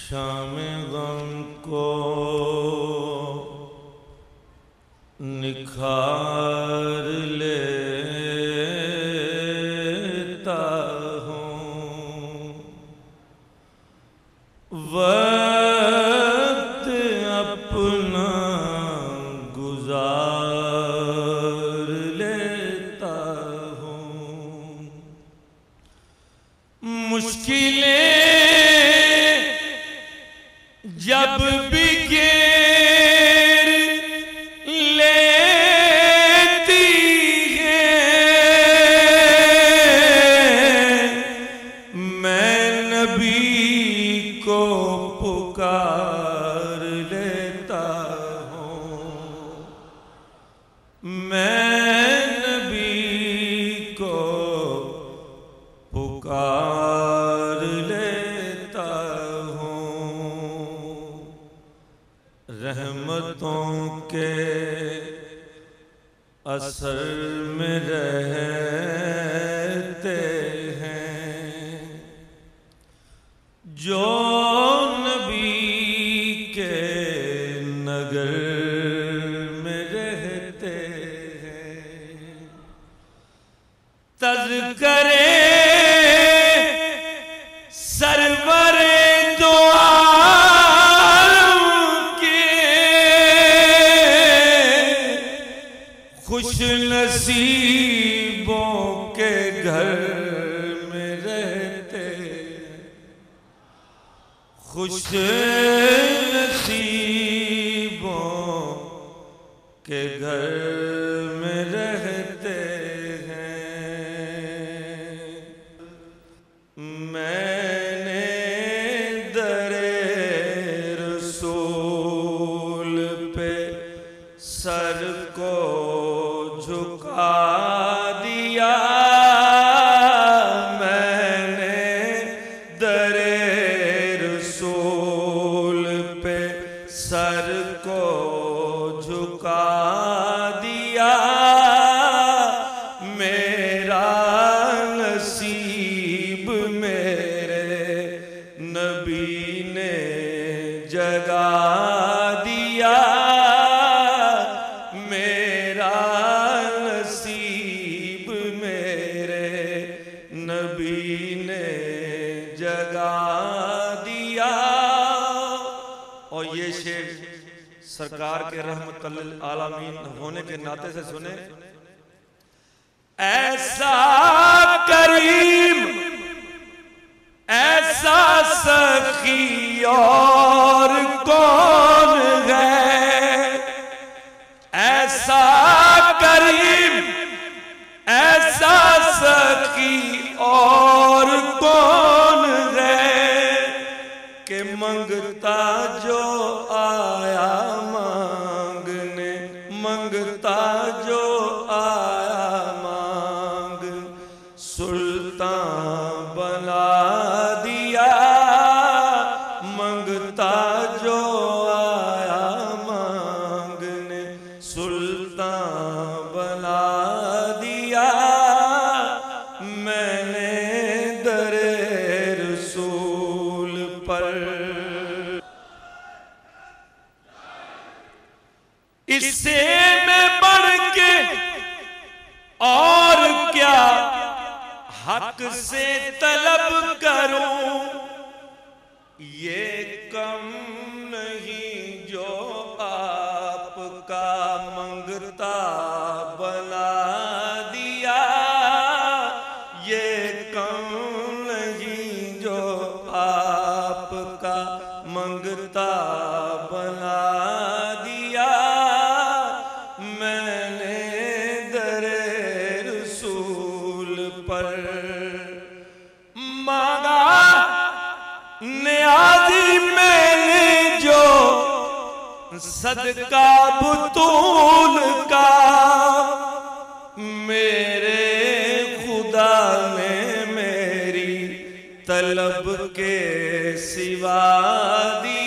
शाम गम को निखार लेता हूँ, वक्त अपना गुजार लेता हूँ। मुश्किलें जब भी घेर लेती है, मैं नबी को पुकार लेता हूँ, मैं नबी को पुकार लेता हूँ। रहमतों के असर में रहते हैं जो नबी के नगर में रहते हैं। तज़किरे सरवरे दो आलम के खुश नसीबों के घर में रहते, खुश नसीबों के घर में रहते हैं। मैंने दरे रसूल पे सर को झुका दिया, मैंने दरे रसूल पे सर को झुका दिया। मेरा नसीब मेरे नबी ने जगा दिया, मेरा नसीब मेरे नबी ने जगा दिया। और ये शेर सरकार के रहमतुल आलमीन होने के नाते से सुने। ऐसा करीम ऐसा सखी और कौन है, ऐसा करीम ऐसा सखी और कौन है कि मंगता जो आया मांगने, मंगता जो आया मांग सुल्तान बना दिया, मंगता जो आया मांगने सुल्तान बना दिया। मैंने दरे रसूल पर इससे मैं बढ़ के और क्या हक से तलब करूं, ये कम नहीं जो आपका मंगता बना दिया, ये कम नहीं जो आपका मंगता बना दिया। मैंने दरे रसूल पर मांगा नियाज़ी मैंने जो सदका बुतूल का, मेरे खुदा ने मेरी तलब के सिवा दी